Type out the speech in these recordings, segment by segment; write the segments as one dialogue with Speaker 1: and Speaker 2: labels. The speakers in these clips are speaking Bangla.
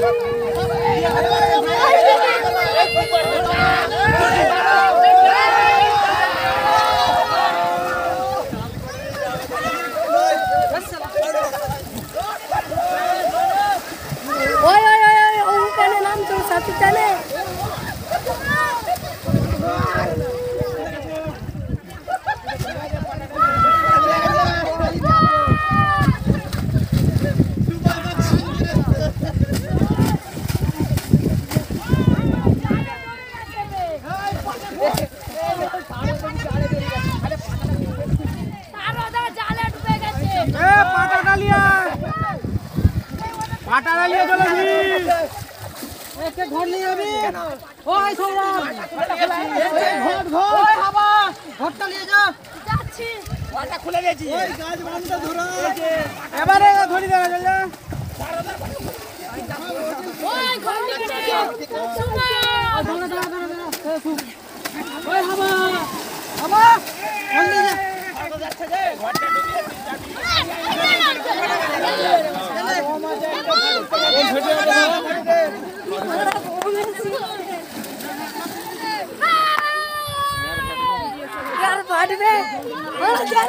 Speaker 1: पाटा डालिए चलो जी एक घर लिए अभी ओए सौरभ घोट ओए हवा ঘরটা নিয়ে যা যাচ্ছি পাটা খুলে গেছি ওই গাছ বাঁধটা ধরো এবারে ধরি দাও যা ওই ঘর নিয়ে যা শুনো দাঁড়া দাঁড়া দাঁড়া ওই হবা হবা ঘর নিয়ে যা যাচ্ছে যে ঘরটা ঢুকিয়ে यार फाट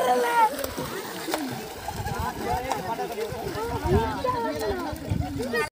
Speaker 1: में